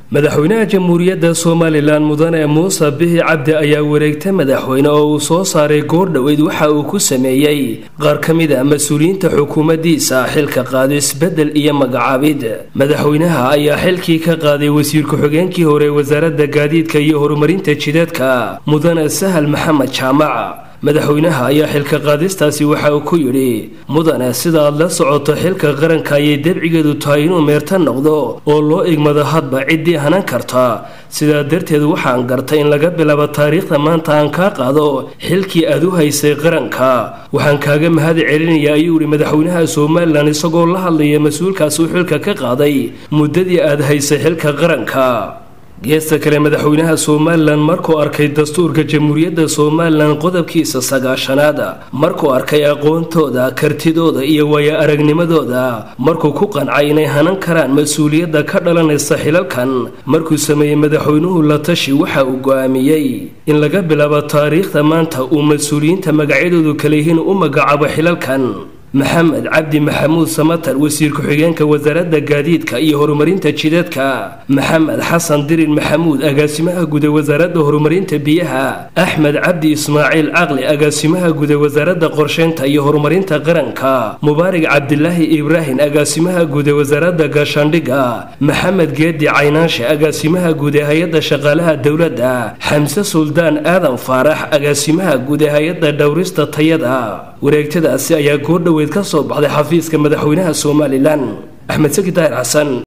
madaxweynaha jamhuuriyadda Soomaaliland mudane Muuse Bihi Cabdi ayaa wareegtay madaxweyne oo uu soo saaray goordhaweyd waxa uu ku sameeyay qaar kamid ah mas'uuliyiinta xukuumaddiisa xilka qaadis bedel iyo magacaabid. Madaxweynaha ayaa xilkii ka qaaday wasiir ku-xigeenkii hore wasaaradda gaadiidka iyo horumarinta jidadka mudane Sahal Maxamed Jaamac. madaxweynaha ayaa xilka qaadistaasi waxa uu ku yiri mudane sida aad la socoto xilka qaranka ay dabcigeedu tahay inuu meerta noqdo oo loo igmado hadba cidii hanan karta sida darteed waxaan gartay in laga bilaabo taariikhda maanta aan ka qaado xilkii aad u haysay qaranka waxaan kaaga mahad celinayaa ayuu yiri madaxweynaha Soomaaliland isagoo la hadlaya mas'uulkaas uu xilka ka qaaday muddadii aad haysay xilka qaranka. geesta kale madaxweynaha Soomaaliland markuu arkay dastuurka jamhuuriyadda Soomaaliland qodobkiisa 9aad markuu arkay aqoontooda kartidooda iyo waya aragnimadooda markuu ku qancay inay hanan karaan mas'uuliyadda ka dhalanaysa xilalkan markuu sameeyay madaxweynuhu la tashi waxa uu go'aamiyay in laga bilaabo taariikhda maanta uu mas'uuliyiinta magacyadoodu kala yihiin u magacaabo xilalkan. محمد عبد محمود سمتر وزير كحجانك وزارة جديدك إيه هرمرين تجديدك محمد حسن دير محمود أقاسمها جود وزارة هرمرين تبيها أحمد عبد إسماعيل عقلي أقاسمها جود وزارة قرشين تيه هرمرين تقرنك مبارك عبد الله إبراهيم أقاسمها جود وزارة قشاندقة محمد جدي عيناش أقاسمها جود هيئة شغالها الدولة حمزة سلطان آدم فرح أقاسمها جود هيئة دورست الطيادة وريكتدا سيا جورد ويتكسب على حفيظ كمدحوينها Somaliland أحمد سكي طاهر حسن.